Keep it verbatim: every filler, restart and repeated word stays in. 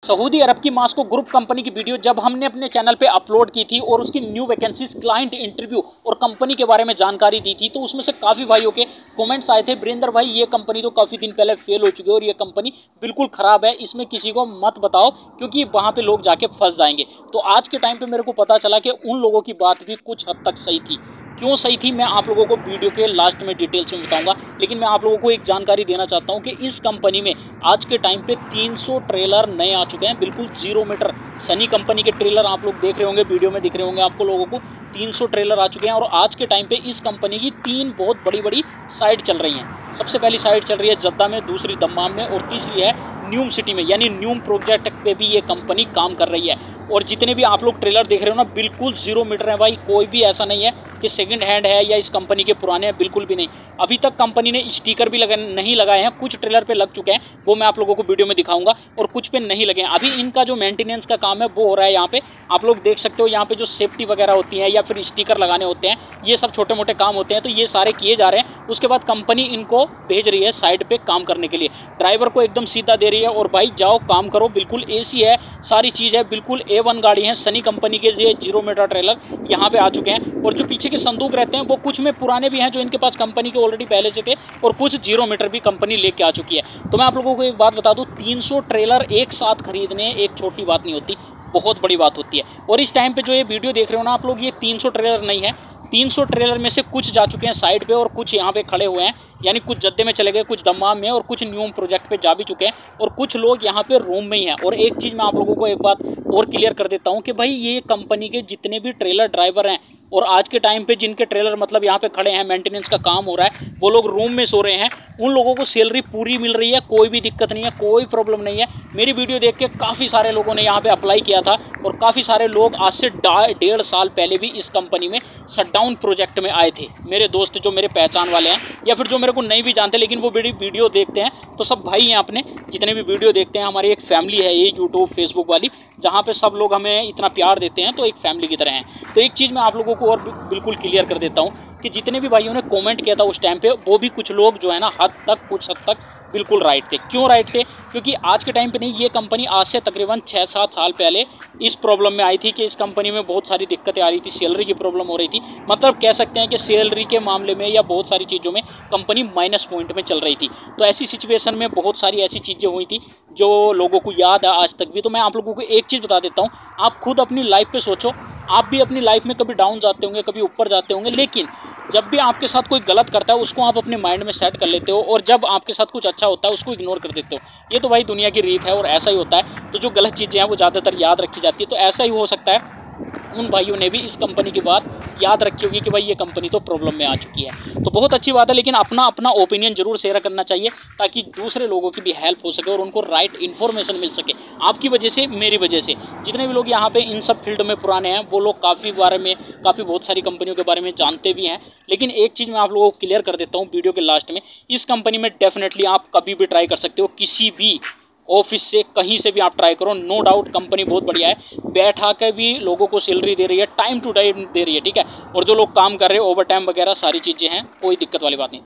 Saudi Arab की Moscow group company की video जब हमने अपने चैनल पे अपलोड की थी और उसकी न्यू वैकेंसीज, क्लाइंट इंटरव्यू और कंपनी के बारे में जानकारी दी थी, तो उसमें से काफ़ी भाइयों के कमेंट्स आए थे, वीरेंद्र भाई ये कंपनी तो काफ़ी दिन पहले फेल हो चुकी है और ये कंपनी बिल्कुल ख़राब है, इसमें किसी को मत बताओ क्योंकि वहाँ पर लोग जाके फंस जाएंगे। तो आज के टाइम पर मेरे को पता चला कि उन लोगों की बात भी कुछ हद तक सही थी। क्यों सही थी मैं आप लोगों को वीडियो के लास्ट में डिटेल्स में बताऊंगा, लेकिन मैं आप लोगों को एक जानकारी देना चाहता हूं कि इस कंपनी में आज के टाइम पे तीन सौ ट्रेलर नए आ चुके हैं, बिल्कुल जीरो मीटर। सनी कंपनी के ट्रेलर आप लोग देख रहे होंगे, वीडियो में दिख रहे होंगे आपको लोगों को, तीन सौ ट्रेलर आ चुके हैं। और आज के टाइम पे इस कंपनी की तीन बहुत बड़ी बड़ी साइट चल रही हैं। सबसे पहली साइट चल रही है जद्दा में, दूसरी दम्माम में और तीसरी है न्यूम सिटी में, यानी न्यूम प्रोजेक्ट पे भी ये कंपनी काम कर रही है। और जितने भी आप लोग ट्रेलर देख रहे हो ना, बिल्कुल जीरो मीटर है भाई, कोई भी ऐसा नहीं है कि सेकंड हैंड है या इस कंपनी के पुराने हैं, बिल्कुल भी नहीं। अभी तक कंपनी ने स्टिकर भी लगा नहीं लगाए हैं, कुछ ट्रेलर पे लग चुके हैं, वो मैं आप लोगों को वीडियो में दिखाऊंगा, और कुछ पे नहीं लगे हैं। अभी इनका जो मेंटेनेंस का काम है वो हो रहा है। यहाँ पे आप लोग देख सकते हो, यहाँ पे जो सेफ्टी वगैरह होती है या फिर स्टिकर लगाने होते हैं, ये सब छोटे मोटे काम होते हैं, तो ये सारे किए जा रहे हैं। उसके बाद कंपनी इनको भेज रही है साइड पे काम करने के लिए, ड्राइवर को एकदम सीधा दे रही है और भाई जाओ काम करो। बिल्कुल एसी है, सारी चीज़ है, बिल्कुल ए वन गाड़ी है। सनी कंपनी के ये जीरो मीटर ट्रेलर यहाँ पे आ चुके हैं। और जो पीछे के संदूक रहते हैं वो कुछ में पुराने भी हैं जो इनके पास कंपनी के ऑलरेडी पहले से थे, और कुछ जीरो मीटर भी कंपनी लेके आ चुकी है। तो मैं आप लोगों को एक बात बता दूं, तीन सौ ट्रेलर एक साथ खरीदने एक छोटी बात नहीं होती, बहुत बड़ी बात होती है। और इस टाइम पे जो ये वीडियो देख रहे हो ना आप लोग, ये तीन सौ ट्रेलर नहीं है। तीन सौ ट्रेलर में से कुछ जा चुके हैं साइड पे और कुछ यहाँ पे खड़े हुए हैं, यानी कुछ जद्दे में चले गए, कुछ दम्माम में, और कुछ न्यूम प्रोजेक्ट पे जा भी चुके हैं, और कुछ लोग यहाँ पे रूम में ही हैं। और एक चीज़ मैं आप लोगों को एक बात और क्लियर कर देता हूँ कि भाई ये कंपनी के जितने भी ट्रेलर ड्राइवर हैं और आज के टाइम पे जिनके ट्रेलर मतलब यहाँ पे खड़े हैं, मेंटेनेंस का काम हो रहा है, वो लोग रूम में सो रहे हैं, उन लोगों को सैलरी पूरी मिल रही है, कोई भी दिक्कत नहीं है, कोई प्रॉब्लम नहीं है। मेरी वीडियो देख के काफ़ी सारे लोगों ने यहाँ पे अप्लाई किया था, और काफ़ी सारे लोग आज से डेढ़ साल पहले भी इस कंपनी में शटडाउन प्रोजेक्ट में आए थे। मेरे दोस्त जो मेरे पहचान वाले हैं या फिर जो मेरे को नहीं भी जानते लेकिन वो मेरी वीडियो देखते हैं, तो सब भाई हैं अपने, जितने भी वीडियो देखते हैं, हमारी एक फैमिली है ये यूट्यूब फेसबुक वाली, जहाँ पे सब लोग हमें इतना प्यार देते हैं, तो एक फैमिली की तरह हैं। तो एक चीज़ मैं आप लोगों को और बिल्कुल क्लियर कर देता हूँ कि जितने भी भाइयों ने कमेंट किया था उस टाइम पे, वो भी कुछ लोग जो है ना हद तक कुछ हद तक बिल्कुल राइट थे। क्यों राइट थे? क्योंकि आज के टाइम पे नहीं, ये कंपनी आज से तकरीबन छः सात साल पहले इस प्रॉब्लम में आई थी कि इस कंपनी में बहुत सारी दिक्कतें आ रही थी, सैलरी की प्रॉब्लम हो रही थी। मतलब कह सकते हैं कि सैलरी के मामले में या बहुत सारी चीज़ों में कंपनी माइनस पॉइंट में चल रही थी। तो ऐसी सिचुएशन में बहुत सारी ऐसी चीज़ें हुई थी जो लोगों को याद है आज तक भी। तो मैं आप लोगों को एक चीज़ बता देता हूँ, आप खुद अपनी लाइफ पर सोचो, आप भी अपनी लाइफ में कभी डाउन जाते होंगे, कभी ऊपर जाते होंगे, लेकिन जब भी आपके साथ कोई गलत करता है उसको आप अपने माइंड में सेट कर लेते हो, और जब आपके साथ कुछ अच्छा होता है उसको इग्नोर कर देते हो। ये तो भाई दुनिया की रीत है और ऐसा ही होता है। तो जो गलत चीज़ें हैं वो ज़्यादातर याद रखी जाती है। तो ऐसा ही हो सकता है उन भाइयों ने भी इस कंपनी की बात याद रखी होगी कि भाई ये कंपनी तो प्रॉब्लम में आ चुकी है। तो बहुत अच्छी बात है, लेकिन अपना अपना ओपिनियन जरूर शेयर करना चाहिए ताकि दूसरे लोगों की भी हेल्प हो सके और उनको राइट इन्फॉर्मेशन मिल सके। आपकी वजह से, मेरी वजह से, जितने भी लोग यहाँ पे इन सब फील्ड में पुराने हैं वो लोग काफ़ी बारे में काफ़ी बहुत सारी कंपनियों के बारे में जानते भी हैं। लेकिन एक चीज़ मैं आप लोगों को क्लियर कर देता हूँ वीडियो के लास्ट में, इस कंपनी में डेफिनेटली आप कभी भी ट्राई कर सकते हो, किसी भी ऑफिस से कहीं से भी आप ट्राई करो, नो डाउट कंपनी बहुत बढ़िया है, बैठा के भी लोगों को सैलरी दे रही है, टाइम टू टाइम दे रही है, ठीक है। और जो लोग काम कर रहे हैं ओवर टाइम वगैरह सारी चीज़ें हैं, कोई दिक्कत वाली बात नहीं।